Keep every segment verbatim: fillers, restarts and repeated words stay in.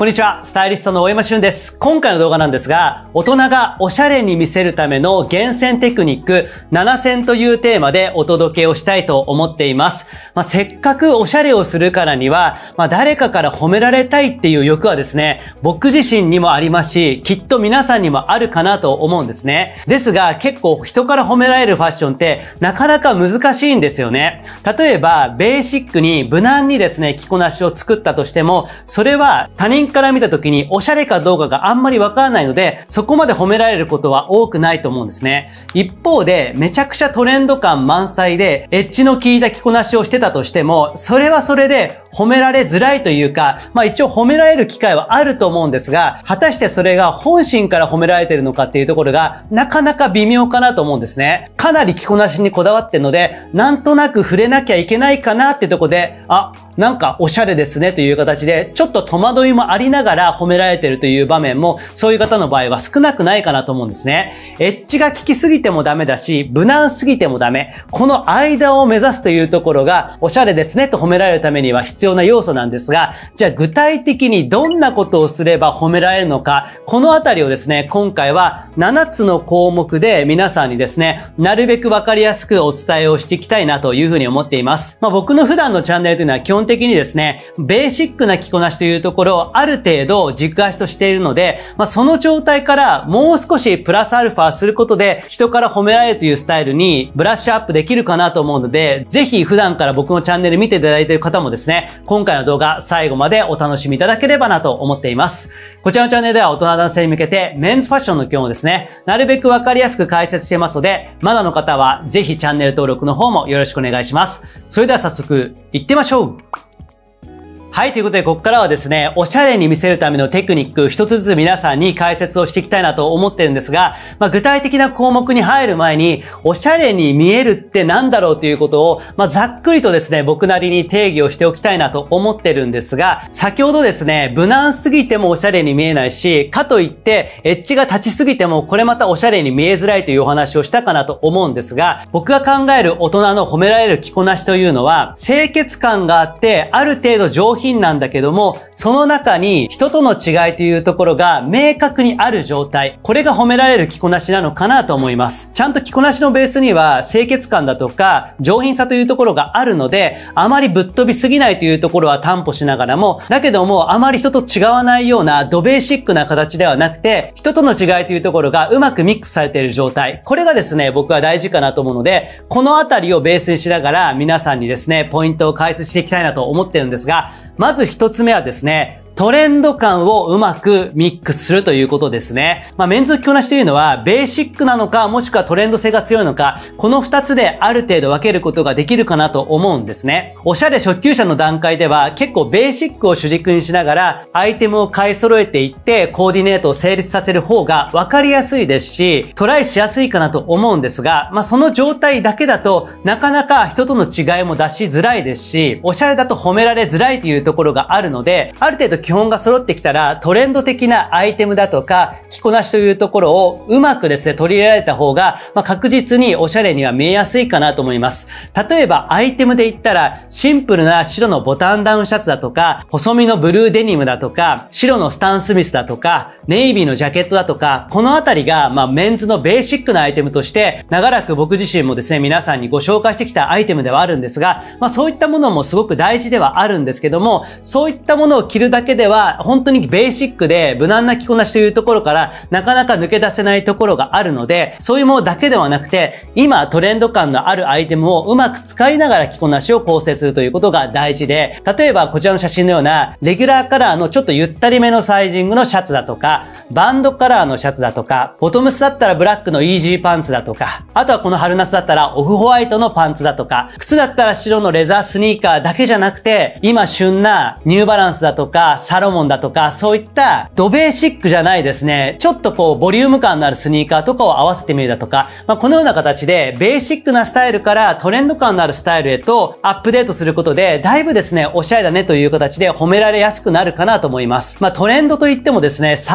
こんにちは、スタイリストの大山俊です。今回の動画なんですが、大人がおしゃれに見せるための厳選テクニックななせんというテーマでお届けをしたいと思っています。まあ、せっかくおしゃれをするからには、まあ、誰かから褒められたいっていう欲はですね、僕自身にもありますし、きっと皆さんにもあるかなと思うんですね。ですが、結構人から褒められるファッションってなかなか難しいんですよね。例えば、ベーシックに無難にですね、着こなしを作ったとしても、それは他人から見た時におしゃれかどうかがあんまりわからないので、そこまで褒められることは多くないと思うんですね。一方で、めちゃくちゃトレンド感満載で、エッジの効いた着こなしをしてたとしても、それはそれで褒められづらいというか、まあ一応褒められる機会はあると思うんですが、果たしてそれが本心から褒められているのかっていうところが、なかなか微妙かなと思うんですね。かなり着こなしにこだわってるので、なんとなく触れなきゃいけないかなっていうところで、あ、なんかおしゃれですねという形で、ちょっと戸惑いもありながら褒められているという場面も、そういう方の場合は少なくないかなと思うんですね。エッジが効きすぎてもダメだし、無難すぎてもダメ。この間を目指すというところが、おしゃれですねと褒められるためには必要な要素なんですが、じゃあ具体的にどんなことをすれば褒められるのか、このあたりをですね、今回はななつの項目で皆さんにですね、なるべくわかりやすくお伝えをしていきたいなというふうに思っています。まあ僕の普段のチャンネルというのは基本的にですね、ベーシックな着こなしというところをある程度軸足としているので、まあその状態からもう少しプラスアルファすることで人から褒められるというスタイルにブラッシュアップできるかなと思うので、ぜひ普段から僕のチャンネル見ていただいている方もですね、今回の動画最後までお楽しみいただければなと思っています。こちらのチャンネルでは大人男性に向けてメンズファッションの基本をですね、なるべくわかりやすく解説していますので、まだの方はぜひチャンネル登録の方もよろしくお願いします。それでは早速行ってみましょう。はい、ということで、ここからはですね、おしゃれに見せるためのテクニック、一つずつ皆さんに解説をしていきたいなと思ってるんですが、まあ、具体的な項目に入る前に、おしゃれに見えるって何だろうということを、まあ、ざっくりとですね、僕なりに定義をしておきたいなと思ってるんですが、先ほどですね、無難すぎてもおしゃれに見えないし、かといって、エッジが立ちすぎても、これまたおしゃれに見えづらいというお話をしたかなと思うんですが、僕が考える大人の褒められる着こなしというのは、清潔感があって、ある程度上品なんだけども、その中に人との違いというところが明確にある状態。これが褒められる着こなしなのかなと思います。ちゃんと着こなしのベースには清潔感だとか上品さというところがあるので、あまりぶっ飛びすぎないというところは担保しながらも、だけどもあまり人と違わないようなドベーシックな形ではなくて、人との違いというところがうまくミックスされている状態。これがですね、僕は大事かなと思うので、このあたりをベースにしながら皆さんにですね、ポイントを解説していきたいなと思ってるんですが、まず一つ目はですね、トレンド感をうまくミックスするということですね。まあ、メンズ着こなしというのは、ベーシックなのか、もしくはトレンド性が強いのか、この二つである程度分けることができるかなと思うんですね。おしゃれ初級者の段階では、結構ベーシックを主軸にしながら、アイテムを買い揃えていって、コーディネートを成立させる方が分かりやすいですし、トライしやすいかなと思うんですが、まあ、その状態だけだと、なかなか人との違いも出しづらいですし、おしゃれだと褒められづらいというところがあるので、ある程度基本が揃ってきたらトレンド的なアイテムだとか着こなしというところをうまくですね取り入れられた方が、まあ、確実におしゃれには見えやすいかなと思います。例えばアイテムで言ったらシンプルな白のボタンダウンシャツだとか細身のブルーデニムだとか白のスタンスミスだとかネイビーのジャケットだとか、このあたりがまあメンズのベーシックなアイテムとして長らく僕自身もですね皆さんにご紹介してきたアイテムではあるんですが、まあそういったものもすごく大事ではあるんですけども、そういったものを着るだけでは本当にベーシックで無難な着こなしというところからなかなか抜け出せないところがあるので、そういうものだけではなくて今トレンド感のあるアイテムをうまく使いながら着こなしを構成するということが大事で、例えばこちらの写真のようなレギュラーカラーのちょっとゆったりめのサイジングのシャツだとか、バンドカラーのシャツだとか、ボトムスだったらブラックのイージーパンツだとか、あとはこの春夏だったらオフホワイトのパンツだとか、靴だったら白のレザースニーカーだけじゃなくて、今旬なニューバランスだとかサロモンだとか、そういったドベーシックじゃないですね、ちょっとこうボリューム感のあるスニーカーとかを合わせてみるだとか、まあ、このような形でベーシックなスタイルからトレンド感のあるスタイルへとアップデートすることで、だいぶですねおしゃれだねという形で褒められやすくなるかなと思います。まあトレンドといってもですね、最先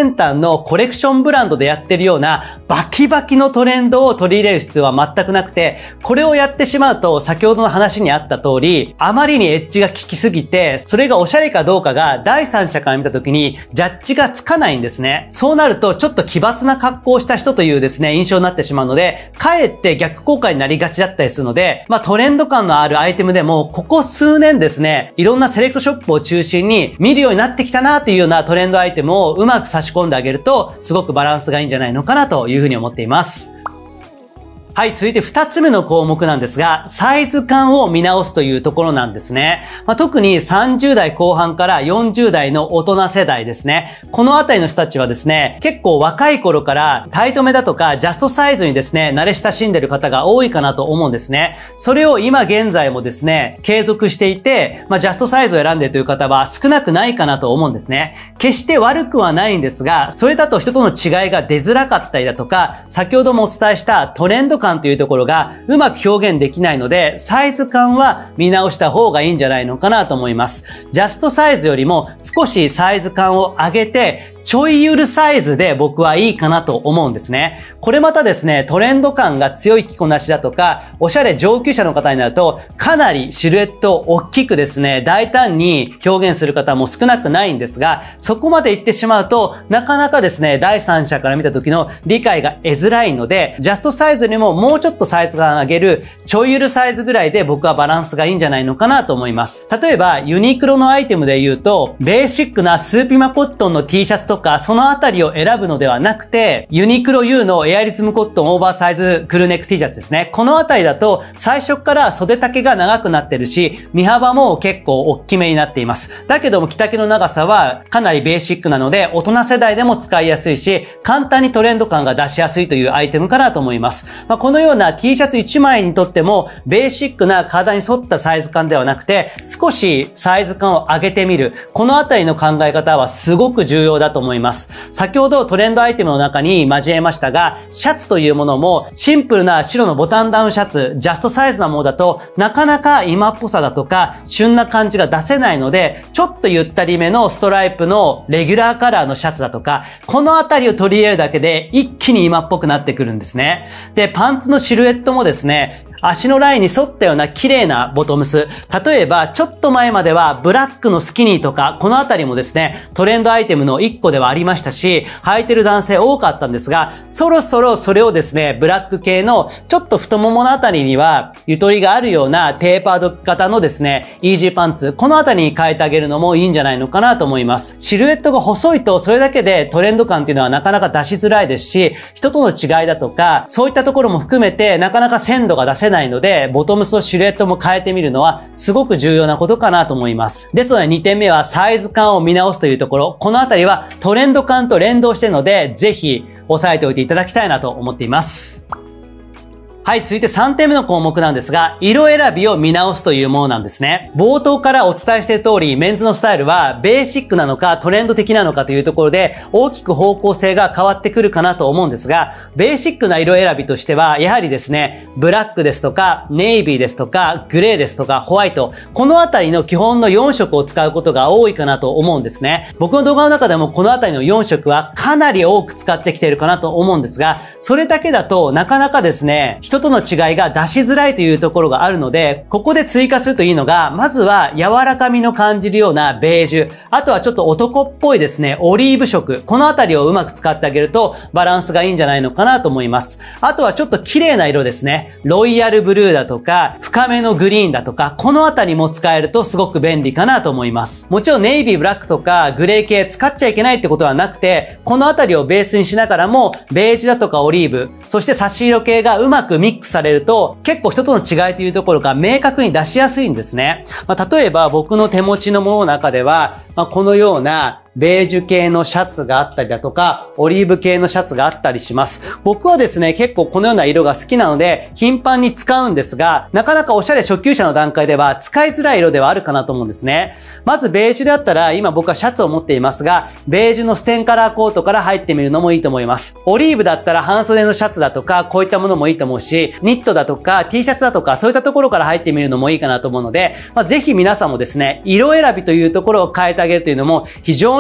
先端のコレクションブランドでやってるようなバキバキのトレンドを取り入れる必要は全くなくて、これをやってしまうと先ほどの話にあった通り、あまりにエッジが効きすぎて、それがおしゃれかどうかが第三者から見た時にジャッジがつかないんですね。そうなるとちょっと奇抜な格好をした人というですね、印象になってしまうので、かえって逆効果になりがちだったりするので、まあトレンド感のあるアイテムでも、ここ数年ですね、いろんなセレクトショップを中心に見るようになってきたなというようなトレンドアイテムをうまく差し込んであげると、すごくバランスがいいんじゃないのかなというふうに思っています。はい、続いて二つ目の項目なんですが、サイズ感を見直すというところなんですね。まあ、特にさんじゅう代後半からよんじゅう代の大人世代ですね。このあたりの人たちはですね、結構若い頃からタイトめだとかジャストサイズにですね、慣れ親しんでる方が多いかなと思うんですね。それを今現在もですね、継続していて、まあ、ジャストサイズを選んでいるという方は少なくないかなと思うんですね。決して悪くはないんですが、それだと人との違いが出づらかったりだとか、先ほどもお伝えしたトレンド感というところがうまく表現できないので、サイズ感は見直した方がいいんじゃないのかなと思います。ジャストサイズよりも少しサイズ感を上げて、ちょいゆるサイズで僕はいいかなと思うんですね。これまたですね、トレンド感が強い着こなしだとか、おしゃれ上級者の方になると、かなりシルエットを大きくですね、大胆に表現する方も少なくないんですが、そこまで行ってしまうと、なかなかですね、第三者から見た時の理解が得づらいので、ジャストサイズにももうちょっとサイズ感上げる、ちょいゆるサイズぐらいで僕はバランスがいいんじゃないのかなと思います。例えば、ユニクロのアイテムで言うと、ベーシックなスーピマコットンの T シャツとか、そのあたりを選ぶのではなくて、ユニクロ U のエアリズムコットンオーバーサイズクルーネック T シャツですね。このあたりだと、最初から袖丈が長くなってるし、身幅も結構大きめになっています。だけども着丈の長さはかなりベーシックなので、大人世代でも使いやすいし、簡単にトレンド感が出しやすいというアイテムかなと思います。まあ、このような T シャツいちまいにとっても、ベーシックな体に沿ったサイズ感ではなくて、少しサイズ感を上げてみる。このあたりの考え方はすごく重要だと思います。先ほどトレンドアイテムの中に交えましたが、シャツというものもシンプルな白のボタンダウンシャツ、ジャストサイズなものだとなかなか今っぽさだとか旬な感じが出せないので、ちょっとゆったりめのストライプのレギュラーカラーのシャツだとか、このあたりを取り入れるだけで一気に今っぽくなってくるんですね。で、パンツのシルエットもですね、足のラインに沿ったような綺麗なボトムス。例えば、ちょっと前まではブラックのスキニーとか、このあたりもですね、トレンドアイテムの一個ではありましたし、履いてる男性多かったんですが、そろそろそれをですね、ブラック系のちょっと太もものあたりには、ゆとりがあるようなテーパード型のですね、イージーパンツ、このあたりに変えてあげるのもいいんじゃないのかなと思います。シルエットが細いと、それだけでトレンド感っていうのはなかなか出しづらいですし、人との違いだとか、そういったところも含めて、なかなか鮮度が出せないので、ボトムスのシルエットも変えてみるのはすごく重要なことかなと思います。ですのでにてんめはサイズ感を見直すというところ、このあたりはトレンド感と連動しているので、ぜひ押さえておいていただきたいなと思っています。はい、続いてさんてんめの項目なんですが、色選びを見直すというものなんですね。冒頭からお伝えしている通り、メンズのスタイルはベーシックなのかトレンド的なのかというところで大きく方向性が変わってくるかなと思うんですが、ベーシックな色選びとしては、やはりですね、ブラックですとか、ネイビーですとか、グレーですとか、ホワイト、このあたりの基本のよん色を使うことが多いかなと思うんですね。僕の動画の中でもこのあたりのよん色はかなり多く使ってきているかなと思うんですが、それだけだとなかなかですね、人との違いが出しづらいというところがあるので、ここで追加するといいのが、まずは柔らかみの感じるようなベージュ、あとはちょっと男っぽいですね、オリーブ色、このあたりをうまく使ってあげるとバランスがいいんじゃないのかなと思います。あとはちょっと綺麗な色ですね、ロイヤルブルーだとか、深めのグリーンだとか、このあたりも使えるとすごく便利かなと思います。もちろんネイビー、ブラックとかグレー系使っちゃいけないってことはなくて、このあたりをベースにしながらも、ベージュだとかオリーブ、そして差し色系がうまくミックスされると、結構人との違いというところが明確に出しやすいんですね。まあ、例えば僕の手持ちのものの中では、まあ、このようなベージュ系のシャツがあったりだとか、オリーブ系のシャツがあったりします。僕はですね、結構このような色が好きなので、頻繁に使うんですが、なかなかおしゃれ初級者の段階では使いづらい色ではあるかなと思うんですね。まずベージュであったら、今僕はシャツを持っていますが、ベージュのステンカラーコートから入ってみるのもいいと思います。オリーブだったら半袖のシャツだとか、こういったものもいいと思うし、ニットだとか T シャツだとか、そういったところから入ってみるのもいいかなと思うので、まあ、ぜひ皆さんもですね、色選びというところを変えてあげるというのも非常に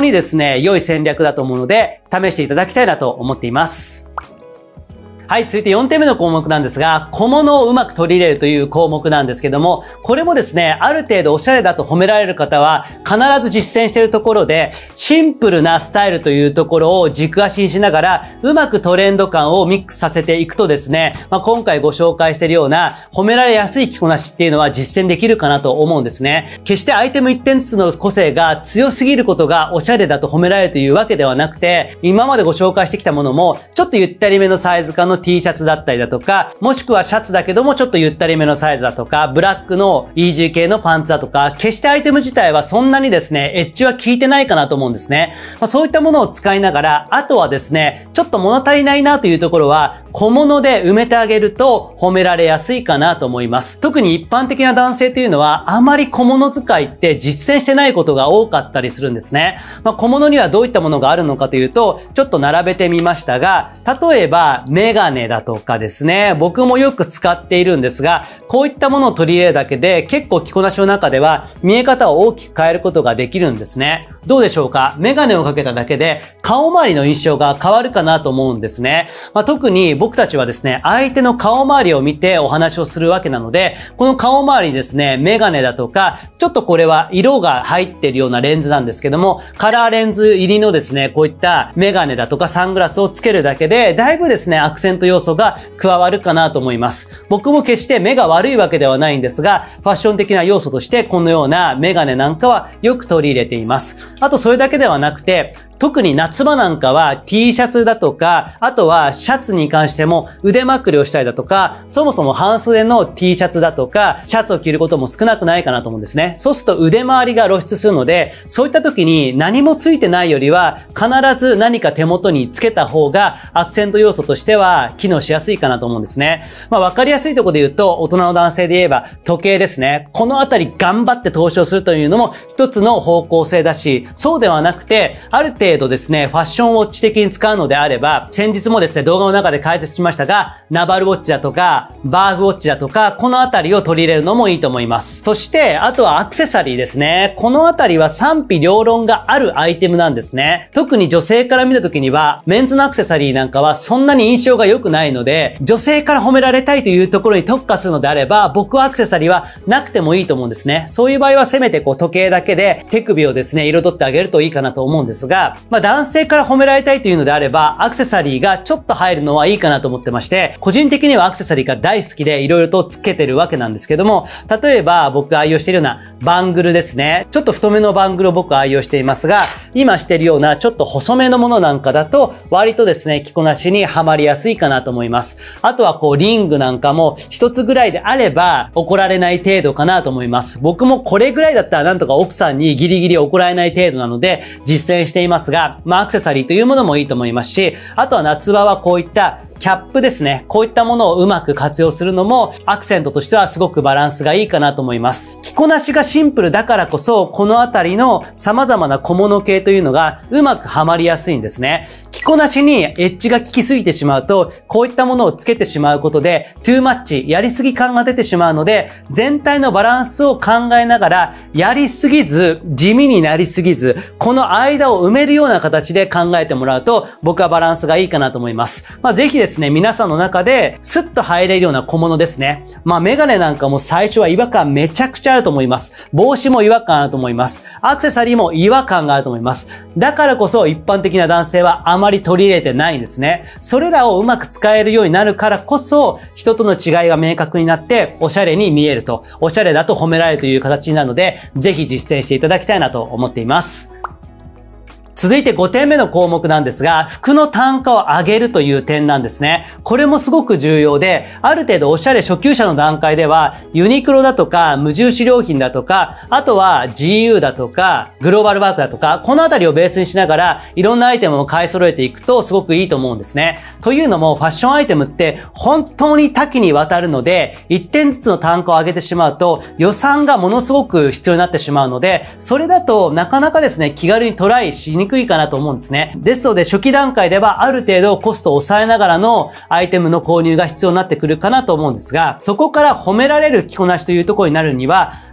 にですね、良い戦略だと思うので、試していただきたいなと思っています。はい、続いてよんてんめの項目なんですが、小物をうまく取り入れるという項目なんですけども、これもですね、ある程度おしゃれだと褒められる方は必ず実践しているところで、シンプルなスタイルというところを軸足にしながら、うまくトレンド感をミックスさせていくとですね、まあ、今回ご紹介しているような褒められやすい着こなしっていうのは実践できるかなと思うんですね。決してアイテムいってんずつの個性が強すぎることがおしゃれだと褒められるというわけではなくて、今までご紹介してきたものも、ちょっとゆったりめのサイズ感の T シャツだったりだとか、もしくはシャツだけどもちょっとゆったりめのサイズだとか、ブラックのイージー系のパンツだとか、決してアイテム自体はそんなにですね、エッジは効いてないかなと思うんですね。まあ、そういったものを使いながら、あとはですね、ちょっと物足りないなというところは、小物で埋めてあげると褒められやすいかなと思います。特に一般的な男性というのは、あまり小物使いって実践してないことが多かったりするんですね。まあ、小物にはどういったものがあるのかというと、ちょっと並べてみましたが、例えばメガネだとかですね、僕もよく使っているんですが、こういったものを取り入れるだけで結構着こなしの中では見え方を大きく変えることができるんですね。どうでしょうか？メガネをかけただけで顔周りの印象が変わるかなと思うんですね。まあ、特に僕たちはですね、相手の顔周りを見てお話をするわけなので、この顔周りにですね、メガネだとか、ちょっとこれは色が入っているようなレンズなんですけども、カラーレンズ入りのですね、こういったメガネだとかサングラスをつけるだけで、だいぶですね、アクセント要素が加わるかなと思います。僕も決して目が悪いわけではないんですが、ファッション的な要素としてこのようなメガネなんかはよく取り入れています。あとそれだけではなくて、特に夏場なんかは T シャツだとか、あとはシャツに関しても腕まくりをしたりだとか、そもそも半袖の T シャツだとか、シャツを着ることも少なくないかなと思うんですね。そうすると腕周りが露出するので、そういった時に何もついてないよりは、必ず何か手元につけた方がアクセント要素としては機能しやすいかなと思うんですね。まあわかりやすいところで言うと、大人の男性で言えば時計ですね。このあたり頑張って投資をするというのも一つの方向性だし、そうではなくて、ある程度ですね、ファッションウォッチ的に使うのであれば、先日もですね、動画の中で解説しましたが、ナバルウォッチだとか、バーグウォッチだとか、このあたりを取り入れるのもいいと思います。そして、あとはアクセサリーですね。このあたりは賛否両論があるアイテムなんですね。特に女性から見た時には、メンズのアクセサリーなんかはそんなに印象が良くないので、女性から褒められたいというところに特化するのであれば、僕はアクセサリーはなくてもいいと思うんですね。そういう場合はせめてこう時計だけで手首をですね、彩ってあげるといいかなと思うんですが、まあ男性から褒められたいというのであれば、アクセサリーがちょっと入るのはいいかなと思ってまして、個人的にはアクセサリーが大好きで色々とつけてるわけなんですけども、例えば僕が愛用しているようなバングルですね。ちょっと太めのバングルを僕は愛用していますが、今しているようなちょっと細めのものなんかだと、割とですね、着こなしにはまりやすいかなと思います。あとはこうリングなんかも一つぐらいであれば怒られない程度かなと思います。僕もこれぐらいだったらなんとか奥さんにギリギリ怒られない程度なので実践していますが、まあアクセサリーというものもいいと思いますし、あとは夏場はこういったキャップですね。こういったものをうまく活用するのもアクセントとしてはすごくバランスがいいかなと思います。着こなしがシンプルだからこそ、このあたりの様々な小物系というのがうまくはまりやすいんですね。着こなしにエッジが効きすぎてしまうと、こういったものをつけてしまうことで、トゥーマッチ、やりすぎ感が出てしまうので、全体のバランスを考えながら、やりすぎず、地味になりすぎず、この間を埋めるような形で考えてもらうと、僕はバランスがいいかなと思います。まあ、ぜひですね、皆さんの中で、スッと入れるような小物ですね。まあ、メガネなんかも最初は違和感めちゃくちゃあると思います。帽子も違和感あると思います。アクセサリーも違和感があると思います。だからこそ一般的な男性はあまり取り入れてないんですね。それらをうまく使えるようになるからこそ、人との違いが明確になって、おしゃれに見えると、おしゃれだと褒められるという形になるので、ぜひ実践していただきたいなと思っています。続いてごてんめの項目なんですが、服の単価を上げるという点なんですね。これもすごく重要で、ある程度おしゃれ初級者の段階では、ユニクロだとか、無印良品だとか、あとは ジーユー だとか、グローバルワークだとか、このあたりをベースにしながら、いろんなアイテムを買い揃えていくとすごくいいと思うんですね。というのも、ファッションアイテムって本当に多岐にわたるので、いってんずつの単価を上げてしまうと、予算がものすごく必要になってしまうので、それだとなかなかですね、気軽にトライしにくいかなと思うんですね。ですので初期段階ではある程度コストを抑えながらのアイテムの購入が必要になってくるかなと思うんですが、そこから褒められる着こなしというところになるには、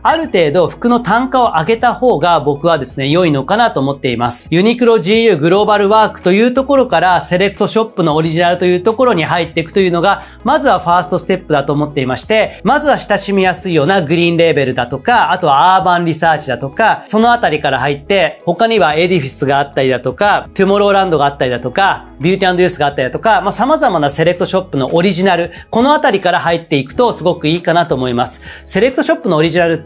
ある程度服の単価を上げた方が僕はですね、良いのかなと思っています。ユニクロ ジーユー グローバルワークというところからセレクトショップのオリジナルというところに入っていくというのが、まずはファーストステップだと思っていまして、まずは親しみやすいようなグリーンレーベルだとか、あとはアーバンリサーチだとか、そのあたりから入って、他にはエディフィスがあったりだとか、トゥモローランドがあったりだとか、ビューティー&ユースがあったりだとか、まあ様々なセレクトショップのオリジナル、このあたりから入っていくとすごくいいかなと思います。セレクトショップのオリジナルって、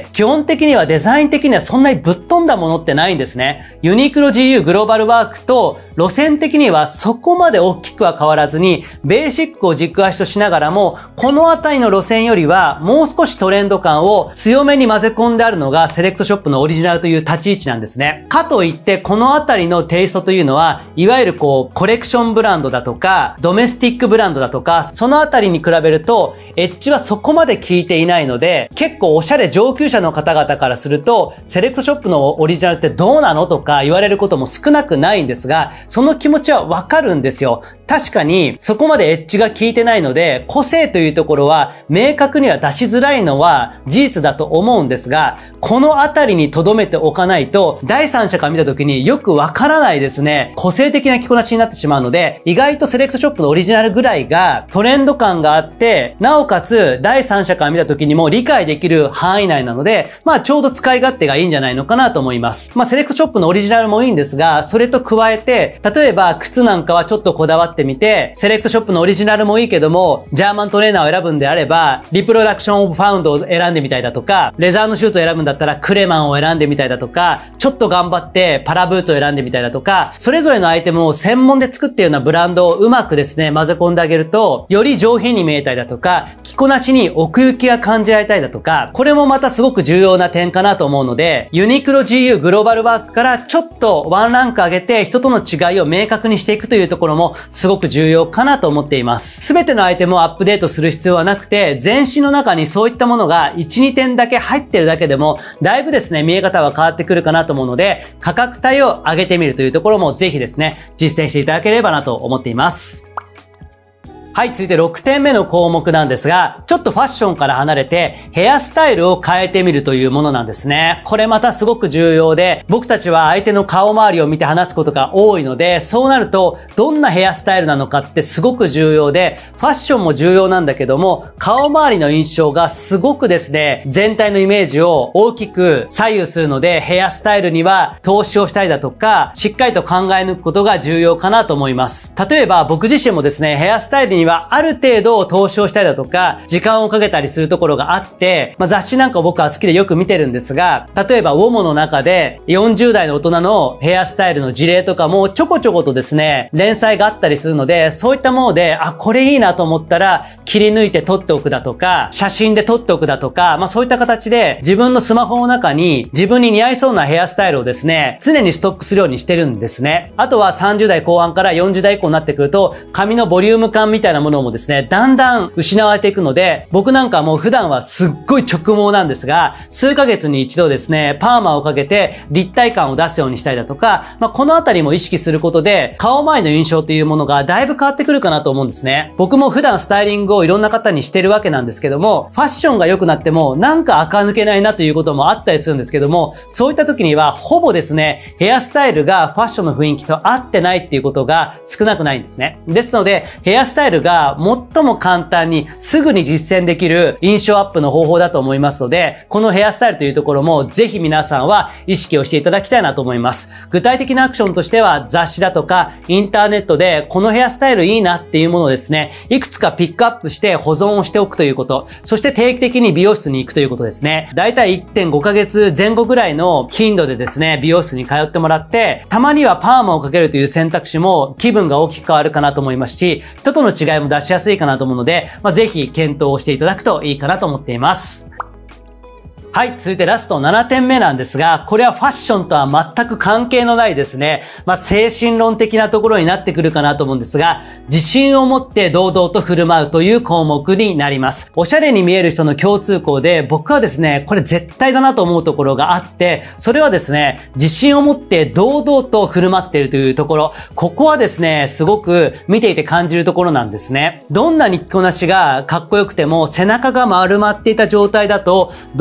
基本的にはデザイン的にはそんなにぶっ飛んだものってないんですね。ユニクロ ジーユー グローバルワークと路線的にはそこまで大きくは変わらずに、ベーシックを軸足としながらも、このあたりの路線よりはもう少しトレンド感を強めに混ぜ込んであるのがセレクトショップのオリジナルという立ち位置なんですね。かといってこのあたりのテイストというのは、いわゆるこうコレクションブランドだとか、ドメスティックブランドだとか、そのあたりに比べるとエッジはそこまで効いていないので、結構おしゃれ上級者の方々からすると、セレクトショップのオリジナルってどうなのとか言われることも少なくないんですが、その気持ちはわかるんですよ。確かにそこまでエッジが効いてないので、個性というところは明確には出しづらいのは事実だと思うんですが、このあたりに留めておかないと第三者から見た時によくわからないですね、個性的な着こなしになってしまうので、意外とセレクトショップのオリジナルぐらいがトレンド感があって、なおかつ第三者から見た時にも理解できる範囲内なので、まあちょうど使い勝手がいいんじゃないのかなと思います。まあセレクトショップのオリジナルもいいんですが、それと加えて、例えば靴なんかはちょっとこだわってみて、セレクトショップのオリジナルもいいけども、ジャーマントレーナーを選ぶんであれば、リプロダクションオブファウンドを選んでみたいだとか、レザーのシューズを選ぶんだったらクレマンを選んでみたいだとか、ちょっと頑張ってパラブーツを選んでみたいだとか、それぞれのアイテムを専門で作っているようなブランドをうまくですね、混ぜ込んであげると、より上品に見えたりだとか、着こなしに奥行きが感じられたりだとか、これもまたすごく重要な点かなと思うので、ユニクロ ジーユー グローバルワークからちょっとワンランク上げて人との違いを明確にしていくというところもすごく重要かなと思っています。すべてのアイテムをアップデートする必要はなくて、全身の中にそういったものがいち、にてんだけ入ってるだけでも、だいぶですね、見え方は変わってくるかなと思うので、価格帯を上げてみるというところもぜひですね、実践していただければなと思っています。はい、続いてろくてんめの項目なんですが、ちょっとファッションから離れてヘアスタイルを変えてみるというものなんですね。これまたすごく重要で、僕たちは相手の顔周りを見て話すことが多いので、そうなるとどんなヘアスタイルなのかってすごく重要で、ファッションも重要なんだけども、顔周りの印象がすごくですね、全体のイメージを大きく左右するので、ヘアスタイルには投資をしたりだとか、しっかりと考え抜くことが重要かなと思います。例えば僕自身もですね、ヘアスタイルにはある程度投資をしたりだとか、時間をかけたりするところがあって、まあ、雑誌なんかを僕は好きでよく見てるんですが、例えばウォモの中でよんじゅう代の大人のヘアスタイルの事例とかもちょこちょことですね、連載があったりするので、そういったもので、あ、これいいなと思ったら切り抜いて撮っておくだとか、写真で撮っておくだとか、まあそういった形で自分のスマホの中に自分に似合いそうなヘアスタイルをですね、常にストックするようにしてるんですね。あとはさんじゅう代後半からよんじゅう代以降になってくると、髪のボリューム感みたいなものもですね、だんだん失われていくので、僕なんかもう普段はすっごい直毛なんですが、数ヶ月に一度ですね、パーマをかけて立体感を出すようにしたりだとか、まあ、このあたりも意識することで、顔周りの印象っていうものがだいぶ変わってくるかなと思うんですね。僕も普段スタイリングをいろんな方にしてるわけなんですけども、ファッションが良くなっても、なんか垢抜けないなということもあったりするんですけども、そういった時には、ほぼですね、ヘアスタイルがファッションの雰囲気と合ってないっていうことが少なくないんですね。ですので、ヘアスタイルが最も簡単にすぐに実践できる印象アップの方法だと思いますので、このヘアスタイルというところもぜひ皆さんは意識をしていただきたいなと思います。具体的なアクションとしては雑誌だとかインターネットでこのヘアスタイルいいなっていうものをですね、いくつかピックアップして保存をしておくということ、そして定期的に美容室に行くということですね。だいたい いってんご ヶ月前後ぐらいの頻度でですね、美容室に通ってもらって、たまにはパーマをかけるという選択肢も気分が大きく変わるかなと思いますし、人との違いも出しやすいかなと思うので、まあ、ぜひ検討をしていただくといいかなと思っています。はい、続いてラストななてんめなんですが、これはファッションとは全く関係のないですね、まあ、精神論的なところになってくるかなと思うんですが、自信を持って堂々と振る舞うという項目になります。おしゃれに見える人の共通項で、僕はですね、これ絶対だなと思うところがあって、それはですね、自信を持って堂々と振る舞っているというところ、ここはですね、すごく見ていて感じるところなんですね。どんなに着こなしがかっこよくても、背中が丸まっていた状態だと、どうしても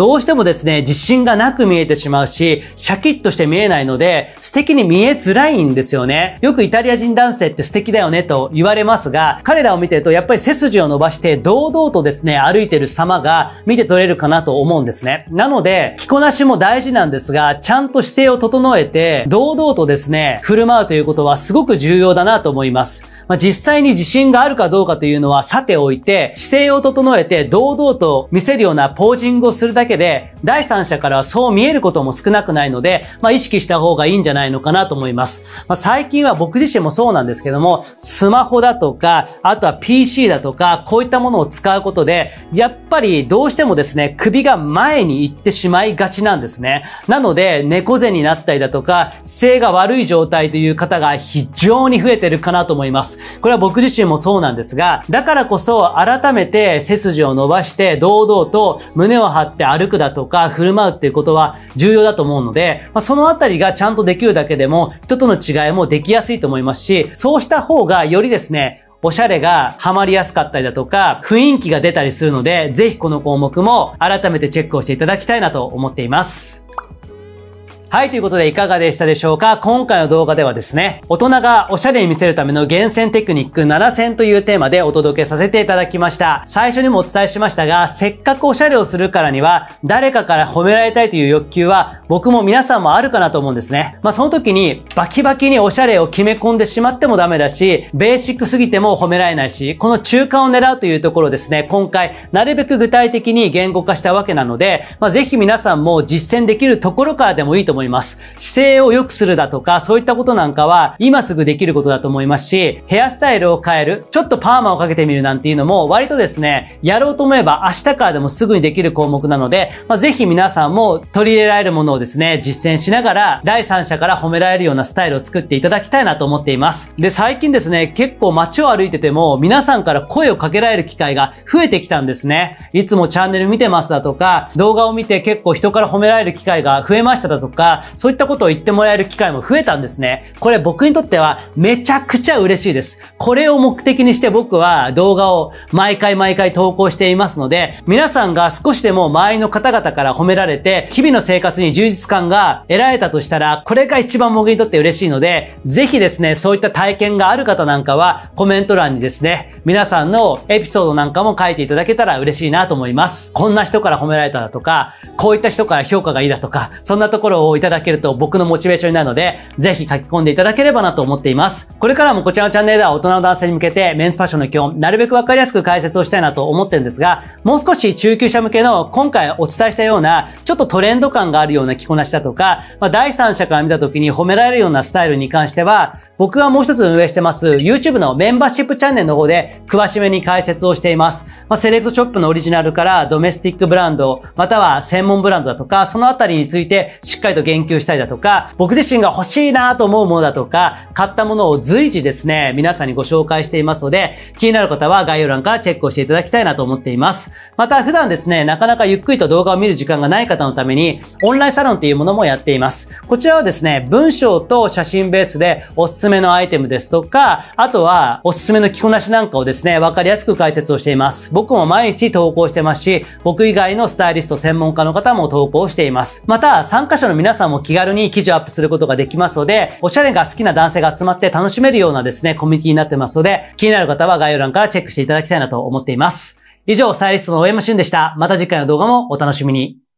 ですね、自信がなく見えてしまうし、シャキッとして見えないので、素敵に見えづらいんですよね。よくイタリア人男性って素敵だよねと言われますが、彼らを見てるとやっぱり背筋を伸ばして堂々とですね、歩いてる様が見て取れるかなと思うんですね。なので、着こなしも大事なんですが、ちゃんと姿勢を整えて、堂々とですね、振る舞うということはすごく重要だなと思います。まあ、実際に自信があるかどうかというのはさておいて、姿勢を整えて堂々と見せるようなポージングをするだけで、第三者からはそう見えることも少なくないので、まあ、意識した方がいいんじゃないのかなと思います。まあ、最近は僕自身もそうなんですけども、スマホだとか、あとは ピーシー だとか、こういったものを使うことで、やっぱりどうしてもですね、首が前に行ってしまいがちなんですね。なので、猫背になったりだとか、姿勢が悪い状態という方が非常に増えてるかなと思います。これは僕自身もそうなんですが、だからこそ改めて背筋を伸ばして堂々と胸を張って歩くだとか振る舞うっていうことは重要だと思うので、まあ、そのあたりがちゃんとできるだけでも人との違いもできやすいと思いますし、そうした方がよりですね、おしゃれがハマりやすかったりだとか、雰囲気が出たりするので、ぜひこの項目も改めてチェックをしていただきたいなと思っています。はい、ということでいかがでしたでしょうか。今回の動画ではですね、大人がおしゃれに見せるための厳選テクニックななせんというテーマでお届けさせていただきました。最初にもお伝えしましたが、せっかくおしゃれをするからには、誰かから褒められたいという欲求は、僕も皆さんもあるかなと思うんですね。まあその時に、バキバキにおしゃれを決め込んでしまってもダメだし、ベーシックすぎても褒められないし、この中間を狙うというところですね、今回、なるべく具体的に言語化したわけなので、まあぜひ皆さんも実践できるところからでもいいと思います。姿勢を良くするだとか、そういったことなんかは今すぐできることだと思いますし、ヘアスタイルを変える、ちょっとパーマをかけてみるなんていうのも割とですね、やろうと思えば明日からでもすぐにできる項目なので、まあ、ぜひ皆さんも取り入れられるものをですね、実践しながら第三者から褒められるようなスタイルを作っていただきたいなと思っています。で、最近ですね、結構街を歩いてても皆さんから声をかけられる機会が増えてきたんですね。いつもチャンネル見てますだとか、動画を見て結構人から褒められる機会が増えましただとか、そういったことを言ってもらえる機会も増えたんですね。これ僕にとってはめちゃくちゃ嬉しいです。これを目的にして僕は動画を毎回毎回投稿していますので、皆さんが少しでも周りの方々から褒められて、日々の生活に充実感が得られたとしたら、これが一番僕にとって嬉しいので、ぜひですね、そういった体験がある方なんかはコメント欄にですね、皆さんのエピソードなんかも書いていただけたら嬉しいなと思います。こんな人から褒められただとか、こういった人から評価がいいだとか、そんなところをいただけると僕のモチベーションになるので、ぜひ書き込んでいただければなと思っています。これからもこちらのチャンネルでは大人の男性に向けてメンズファッションの基本、なるべくわかりやすく解説をしたいなと思ってるんですが、もう少し中級者向けの今回お伝えしたような、ちょっとトレンド感があるような着こなしだとか、まあ、第三者から見た時に褒められるようなスタイルに関しては、僕がもう一つ運営してます YouTube のメンバーシップチャンネルの方で詳しめに解説をしています。まあ、セレクトショップのオリジナルからドメスティックブランド、または専門ブランドだとか、そのあたりについてしっかりと言及したりだとか、僕自身が欲しいなと思うものだとか、買ったものを随時ですね、皆さんにご紹介していますので、気になる方は概要欄からチェックをしていただきたいなと思っています。また普段ですね、なかなかゆっくりと動画を見る時間がない方のために、オンラインサロンというものもやっています。こちらはですね、文章と写真ベースでおすすめのアイテムですとか、あとはおすすめの着こなしなんかをですね、わかりやすく解説をしています。僕も毎日投稿してますし、僕以外のスタイリスト専門家の方も投稿しています。また、参加者の皆さんも気軽に記事をアップすることができますので、おしゃれが好きな男性が集まって楽しめるようなですね、コミュニティになってますので、気になる方は概要欄からチェックしていただきたいなと思っています。以上、スタイリストの大山俊でした。また次回の動画もお楽しみに。